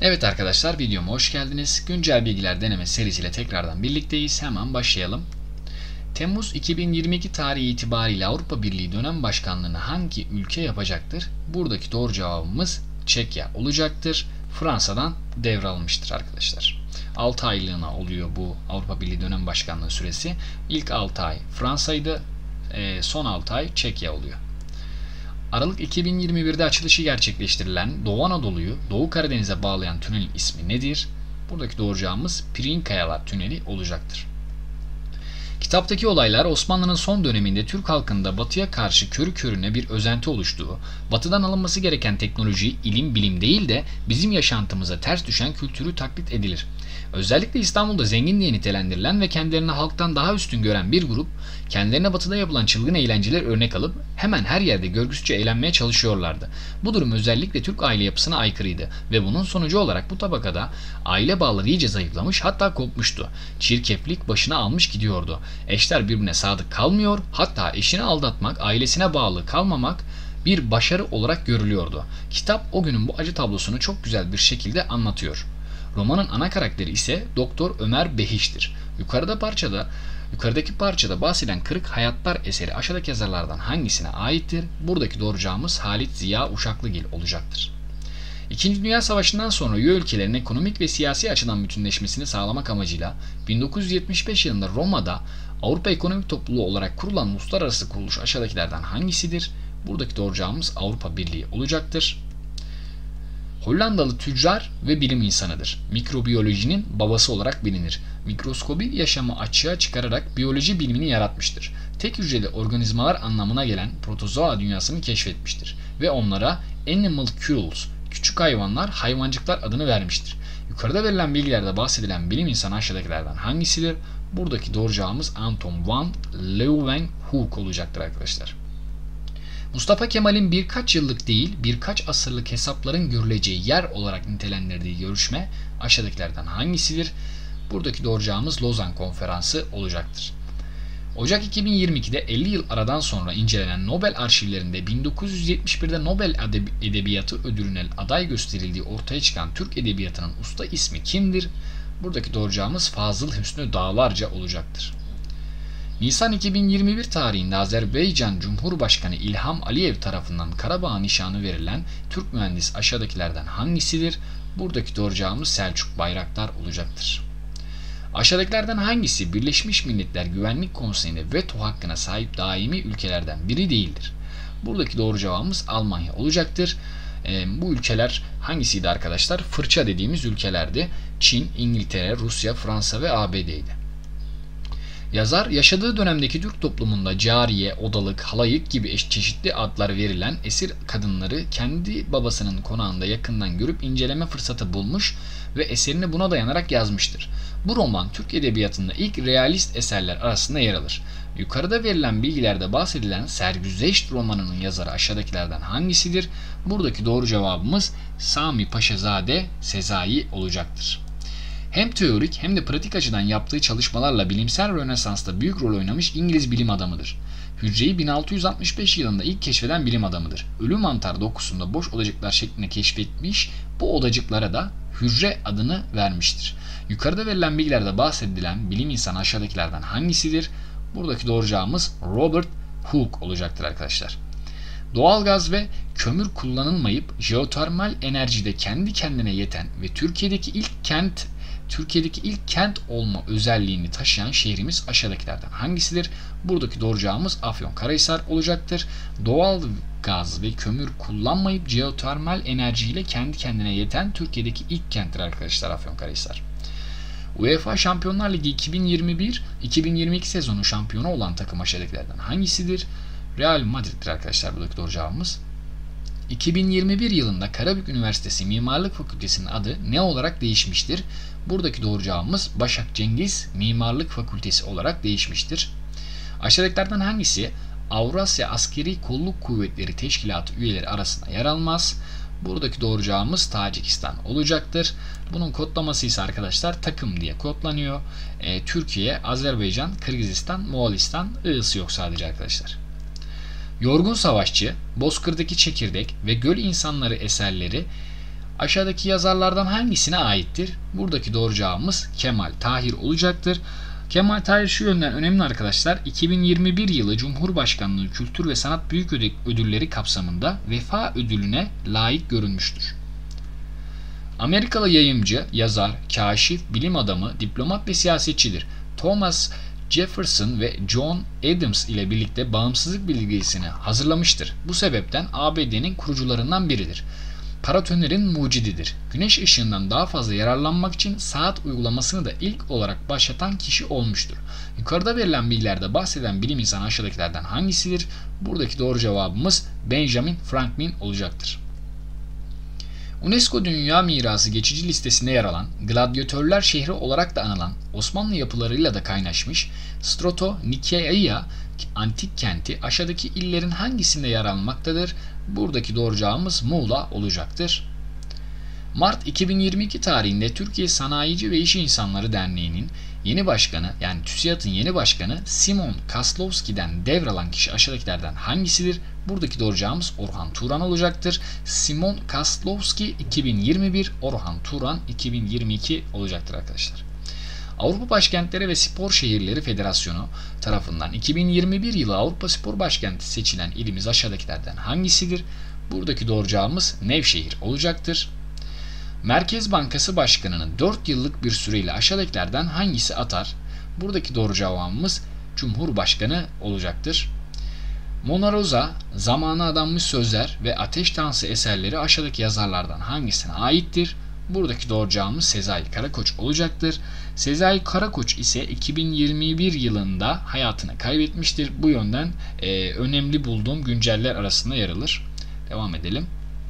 Evet arkadaşlar, videoma hoş geldiniz. Güncel bilgiler deneme serisiyle tekrardan birlikteyiz. Hemen başlayalım. Temmuz 2022 tarihi itibariyle Avrupa Birliği dönem başkanlığını hangi ülke yapacaktır? Buradaki doğru cevabımız Çekya olacaktır. Fransa'dan devralmıştır arkadaşlar. 6 aylığına oluyor bu Avrupa Birliği dönem başkanlığı süresi. İlk 6 ay Fransa'ydı, son 6 ay Çekya oluyor. Aralık 2021'de açılışı gerçekleştirilen Doğu Anadolu'yu Doğu Karadeniz'e bağlayan tünelin ismi nedir? Buradaki doğru cevabımız Pirinkayalar Tüneli olacaktır. Kitaptaki olaylar Osmanlı'nın son döneminde Türk halkında batıya karşı körü körüne bir özenti oluştuğu, batıdan alınması gereken teknoloji, ilim, bilim değil de bizim yaşantımıza ters düşen kültürü taklit edilir. Özellikle İstanbul'da zengin diye nitelendirilen ve kendilerini halktan daha üstün gören bir grup, kendilerine batıda yapılan çılgın eğlenceler örnek alıp hemen her yerde görgüsüzce eğlenmeye çalışıyorlardı. Bu durum özellikle Türk aile yapısına aykırıydı ve bunun sonucu olarak bu tabakada aile bağları iyice zayıflamış, hatta kopmuştu. Çirkeflik başına almış gidiyordu. Eşler birbirine sadık kalmıyor, hatta eşini aldatmak, ailesine bağlı kalmamak bir başarı olarak görülüyordu. Kitap o günün bu acı tablosunu çok güzel bir şekilde anlatıyor. Romanın ana karakteri ise Doktor Ömer Behiş'tir. Yukarıdaki parçada bahsedilen Kırık Hayatlar eseri aşağıdaki yazarlardan hangisine aittir? Buradaki doğru cevabımız Halit Ziya Uşaklıgil olacaktır. İkinci Dünya Savaşı'ndan sonra üye ülkelerin ekonomik ve siyasi açıdan bütünleşmesini sağlamak amacıyla 1975 yılında Roma'da Avrupa Ekonomik Topluluğu olarak kurulan uluslararası kuruluş aşağıdakilerden hangisidir? Buradaki doğru cevabımız Avrupa Birliği olacaktır. Hollandalı tüccar ve bilim insanıdır. Mikrobiyolojinin babası olarak bilinir. Mikroskobik yaşamı açığa çıkararak biyoloji bilimini yaratmıştır. Tek hücreli organizmalar anlamına gelen protozoa dünyasını keşfetmiştir ve onlara animalcules, küçük hayvanlar, hayvancıklar adını vermiştir. Yukarıda verilen bilgilerde bahsedilen bilim insanı aşağıdakilerden hangisidir? Buradaki doğru cevabımız Anton van Leeuwenhoek olacaktır arkadaşlar. Mustafa Kemal'in birkaç yıllık değil birkaç asırlık hesapların görüleceği yer olarak nitelendirdiği görüşme aşağıdakilerden hangisidir? Buradaki doğru cevabımız Lozan Konferansı olacaktır. Ocak 2022'de 50 yıl aradan sonra incelenen Nobel arşivlerinde 1971'de Nobel Edebiyatı Ödülü'ne aday gösterildiği ortaya çıkan Türk Edebiyatı'nın usta ismi kimdir? Buradaki doğru cevabımız Fazıl Hüsnü Dağlarca olacaktır. Nisan 2021 tarihinde Azerbaycan Cumhurbaşkanı İlham Aliyev tarafından Karabağ nişanı verilen Türk mühendis aşağıdakilerden hangisidir? Buradaki doğru cevabımız Selçuk Bayraktar olacaktır. Aşağıdakilerden hangisi Birleşmiş Milletler Güvenlik Konseyi'nde veto hakkına sahip daimi ülkelerden biri değildir? Buradaki doğru cevabımız Almanya olacaktır. Bu ülkeler hangisiydi arkadaşlar? Fırça dediğimiz ülkelerdi. Çin, İngiltere, Rusya, Fransa ve ABD'ydi. Yazar, yaşadığı dönemdeki Türk toplumunda cariye, odalık, halayık gibi çeşitli adlar verilen esir kadınları kendi babasının konağında yakından görüp inceleme fırsatı bulmuş ve eserini buna dayanarak yazmıştır. Bu roman Türk edebiyatında ilk realist eserler arasında yer alır. Yukarıda verilen bilgilerde bahsedilen Sergüzeşt romanının yazarı aşağıdakilerden hangisidir? Buradaki doğru cevabımız Sami Paşazade Sezai olacaktır. Hem teorik hem de pratik açıdan yaptığı çalışmalarla bilimsel Rönesans'ta büyük rol oynamış İngiliz bilim adamıdır. Hücreyi 1665 yılında ilk keşfeden bilim adamıdır. Ölü mantar dokusunda boş odacıklar şeklinde keşfetmiş, bu odacıklara da hücre adını vermiştir. Yukarıda verilen bilgilerde bahsedilen bilim insanı aşağıdakilerden hangisidir? Buradaki doğru cevabımız Robert Hooke olacaktır arkadaşlar. Doğalgaz ve kömür kullanılmayıp jeotermal enerjide kendi kendine yeten ve Türkiye'deki ilk kent olma özelliğini taşıyan şehrimiz aşağıdakilerden hangisidir? Buradaki doğru cevabımız Afyonkarahisar olacaktır. Doğal gaz ve kömür kullanmayıp jeotermal enerjiyle kendi kendine yeten Türkiye'deki ilk kenttir arkadaşlar Afyonkarahisar. UEFA Şampiyonlar Ligi 2021-2022 sezonu şampiyonu olan takım aşağıdakilerden hangisidir? Real Madrid'dir arkadaşlar buradaki doğru cevabımız. 2021 yılında Karabük Üniversitesi Mimarlık Fakültesi'nin adı ne olarak değişmiştir? Buradaki doğru cevabımız Başak Cengiz Mimarlık Fakültesi olarak değişmiştir. Aşağıdakilerden hangisi Avrasya Askeri Kolluk Kuvvetleri Teşkilatı üyeleri arasında yer almaz? Buradaki doğru cevabımız Tacikistan olacaktır. Bunun kodlaması ise arkadaşlar takım diye kodlanıyor. Türkiye, Azerbaycan, Kırgızistan, Moğolistan, Iğısı yok sadece arkadaşlar. Yorgun Savaşçı, Bozkır'daki Çekirdek ve Göl İnsanları eserleri aşağıdaki yazarlardan hangisine aittir? Buradaki doğru cevabımız Kemal Tahir olacaktır. Kemal Tahir şu yönden önemli arkadaşlar. 2021 yılı Cumhurbaşkanlığı Kültür ve Sanat Büyük Ödülleri kapsamında Vefa Ödülü'ne layık görülmüştür. Amerikalı yayımcı, yazar, kaşif, bilim adamı, diplomat ve siyasetçidir. Thomas Jefferson ve John Adams ile birlikte bağımsızlık bildirgesini hazırlamıştır. Bu sebepten ABD'nin kurucularından biridir. Paratonerin mucididir. Güneş ışığından daha fazla yararlanmak için saat uygulamasını da ilk olarak başlatan kişi olmuştur. Yukarıda verilen bilgilerde bahseden bilim insanı aşağıdakilerden hangisidir? Buradaki doğru cevabımız Benjamin Franklin olacaktır. UNESCO Dünya Mirası geçici listesinde yer alan, gladyatörler şehri olarak da anılan, Osmanlı yapılarıyla da kaynaşmış Stratonikeia antik kenti aşağıdaki illerin hangisinde yer almaktadır? Buradaki doğru cevabımız Muğla olacaktır. Mart 2022 tarihinde Türkiye Sanayici ve İş İnsanları Derneği'nin yeni başkanı, yani TÜSİAD'ın yeni başkanı Simon Kaslovski'den devralan kişi aşağıdakilerden hangisidir? Buradaki doğru cevabımız Orhan Turan olacaktır. Simon Kaslovski 2021, Orhan Turan 2022 olacaktır arkadaşlar. Avrupa Başkentleri ve Spor Şehirleri Federasyonu tarafından 2021 yılı Avrupa Spor Başkenti seçilen ilimiz aşağıdakilerden hangisidir? Buradaki doğru cevabımız Nevşehir olacaktır. Merkez Bankası Başkanı'nın 4 yıllık bir süreyle aşağıdakilerden hangisi atar? Buradaki doğru cevabımız Cumhurbaşkanı olacaktır. Mona Rosa, Zamana Adanmış Sözler ve Ateş Dansı eserleri aşağıdaki yazarlardan hangisine aittir? Buradaki doğru cevabımız Sezai Karakoç olacaktır. Sezai Karakoç ise 2021 yılında hayatını kaybetmiştir. Bu yönden önemli bulduğum günceller arasında yer alır. Devam edelim.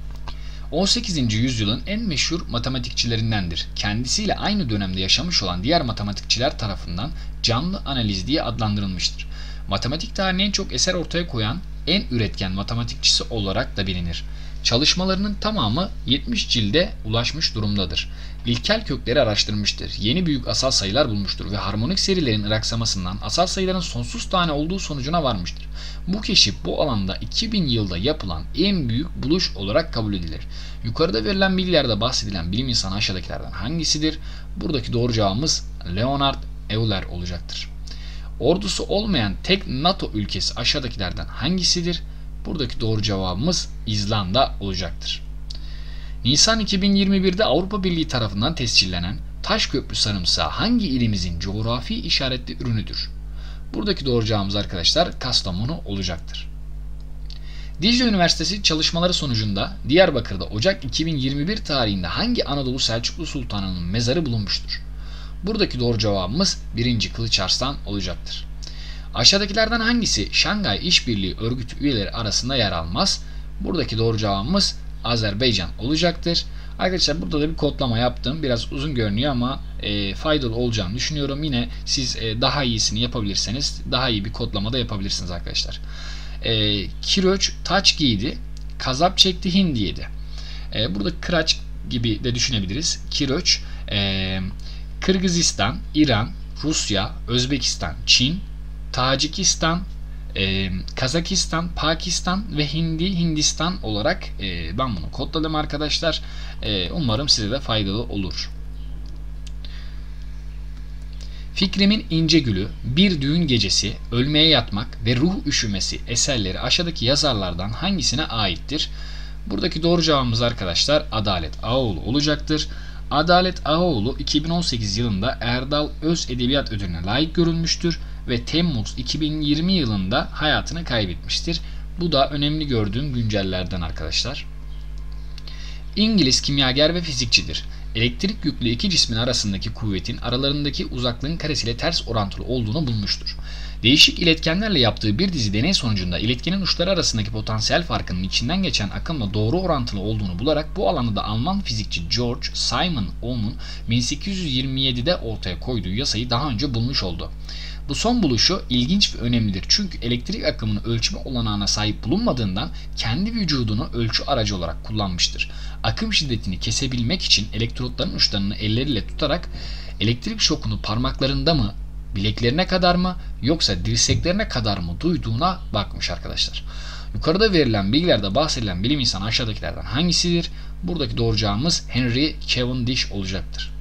18. yüzyılın en meşhur matematikçilerindendir. Kendisiyle aynı dönemde yaşamış olan diğer matematikçiler tarafından canlı analiz diye adlandırılmıştır. Matematik tarihine en çok eser ortaya koyan en üretken matematikçisi olarak da bilinir. Çalışmalarının tamamı 70 cilde ulaşmış durumdadır. İlkel kökleri araştırmıştır. Yeni büyük asal sayılar bulmuştur ve harmonik serilerin iraksamasından asal sayıların sonsuz tane olduğu sonucuna varmıştır. Bu keşif bu alanda 2000 yılda yapılan en büyük buluş olarak kabul edilir. Yukarıda verilen bilgilerde bahsedilen bilim insanı aşağıdakilerden hangisidir? Buradaki doğru cevabımız Leonard Euler olacaktır. Ordusu olmayan tek NATO ülkesi aşağıdakilerden hangisidir? Buradaki doğru cevabımız İzlanda olacaktır. Nisan 2021'de Avrupa Birliği tarafından tescillenen Taşköprü sarımsağı hangi ilimizin coğrafi işaretli ürünüdür? Buradaki doğru cevabımız arkadaşlar Kastamonu olacaktır. Dicle Üniversitesi çalışmaları sonucunda Diyarbakır'da Ocak 2021 tarihinde hangi Anadolu Selçuklu Sultanı'nın mezarı bulunmuştur? Buradaki doğru cevabımız 1. Kılıç Arslan olacaktır. Aşağıdakilerden hangisi Şangay İşbirliği Örgütü üyeleri arasında yer almaz? Buradaki doğru cevabımız Azerbaycan olacaktır. Arkadaşlar burada da bir kodlama yaptım. Biraz uzun görünüyor ama faydalı olacağını düşünüyorum. Yine siz daha iyisini yapabilirseniz daha iyi bir kodlama da yapabilirsiniz arkadaşlar. Kiröç taç giydi, kazap çekti Hindiye'de. Burada kıraç gibi de düşünebiliriz. Kiröç, Kırgızistan, İran, Rusya, Özbekistan, Çin, Tacikistan, Kazakistan, Pakistan ve Hindistan olarak ben bunu kodladım arkadaşlar. Umarım size de faydalı olur. Fikrimin İnce Gülü, Bir Düğün Gecesi, Ölmeye Yatmak ve Ruh Üşümesi eserleri aşağıdaki yazarlardan hangisine aittir? Buradaki doğru cevabımız arkadaşlar Adalet Ağaoğlu olacaktır. Adalet Ağaoğlu 2018 yılında Erdal Öz Edebiyat Ödülü'ne layık görülmüştür ve Temmuz 2020 yılında hayatını kaybetmiştir. Bu da önemli gördüğüm güncellerden arkadaşlar. İngiliz kimyager ve fizikçidir. Elektrik yüklü iki cismin arasındaki kuvvetin aralarındaki uzaklığın karesiyle ters orantılı olduğunu bulmuştur. Değişik iletkenlerle yaptığı bir dizi deney sonucunda iletkenin uçları arasındaki potansiyel farkının içinden geçen akımla doğru orantılı olduğunu bularak bu alanda da Alman fizikçi George Simon Ohm'un 1827'de ortaya koyduğu yasayı daha önce bulmuş oldu. Bu son buluşu ilginç ve önemlidir çünkü elektrik akımını ölçme olanağına sahip bulunmadığından kendi vücudunu ölçü aracı olarak kullanmıştır. Akım şiddetini kesebilmek için elektrotların uçlarını elleriyle tutarak elektrik şokunu parmaklarında mı, bileklerine kadar mı yoksa dirseklerine kadar mı duyduğuna bakmış arkadaşlar. Yukarıda verilen bilgilerde bahsedilen bilim insanı aşağıdakilerden hangisidir? Buradaki doğru cevabımız Henry Cavendish olacaktır.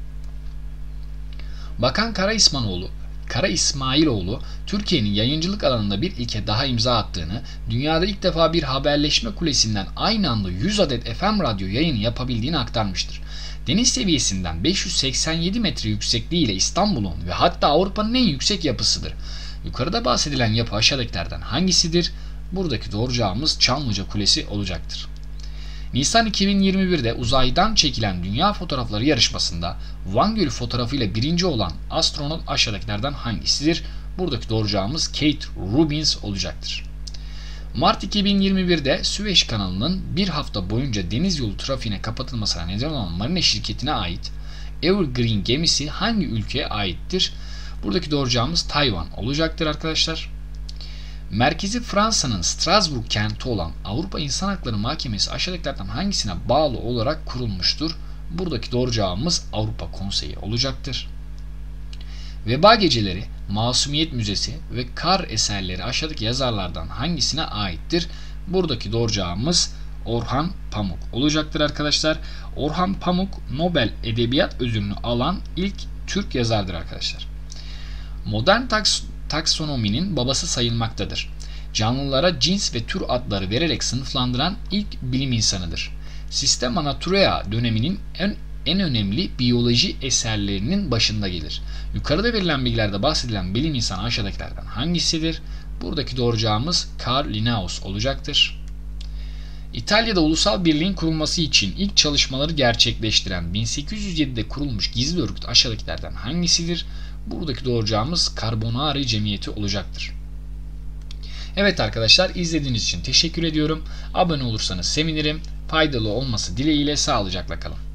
Bakan Kara İsmailoğlu, Türkiye'nin yayıncılık alanında bir ilke daha imza attığını, dünyada ilk defa bir haberleşme kulesinden aynı anda 100 adet FM radyo yayını yapabildiğini aktarmıştır. Deniz seviyesinden 587 metre yüksekliğiyle İstanbul'un ve hatta Avrupa'nın en yüksek yapısıdır. Yukarıda bahsedilen yapı aşağıdakilerden hangisidir? Buradaki doğru cevabımız Çamlıca Kulesi olacaktır. Nisan 2021'de uzaydan çekilen Dünya Fotoğrafları yarışmasında Van Gölü fotoğrafıyla birinci olan astronot aşağıdakilerden hangisidir? Buradaki doğru cevabımız Kate Rubins olacaktır. Mart 2021'de Süveyş kanalının bir hafta boyunca deniz yolu trafiğine kapatılmasına neden olan marine şirketine ait Evergreen gemisi hangi ülkeye aittir? Buradaki doğru cevabımız Tayvan olacaktır arkadaşlar. Merkezi Fransa'nın Strasbourg kenti olan Avrupa İnsan Hakları Mahkemesi aşağıdakilerden hangisine bağlı olarak kurulmuştur? Buradaki doğru cevabımız Avrupa Konseyi olacaktır. Veba Geceleri, Masumiyet Müzesi ve Kar eserleri aşağıdaki yazarlardan hangisine aittir? Buradaki doğru cevabımız Orhan Pamuk olacaktır arkadaşlar. Orhan Pamuk Nobel Edebiyat Ödülünü alan ilk Türk yazardır arkadaşlar. Modern taksonominin babası sayılmaktadır. Canlılara cins ve tür adları vererek sınıflandıran ilk bilim insanıdır. Systema Naturae döneminin en önemli biyoloji eserlerinin başında gelir. Yukarıda verilen bilgilerde bahsedilen bilim insanı aşağıdakilerden hangisidir? Buradaki doğru cevabımız Carl Linnaeus olacaktır. İtalya'da ulusal birliğin kurulması için ilk çalışmaları gerçekleştiren 1807'de kurulmuş gizli örgüt aşağıdakilerden hangisidir? Buradaki doğru cevabımız Carbonari Cemiyeti olacaktır. Evet arkadaşlar, izlediğiniz için teşekkür ediyorum. Abone olursanız sevinirim. Faydalı olması dileğiyle sağlıcakla kalın.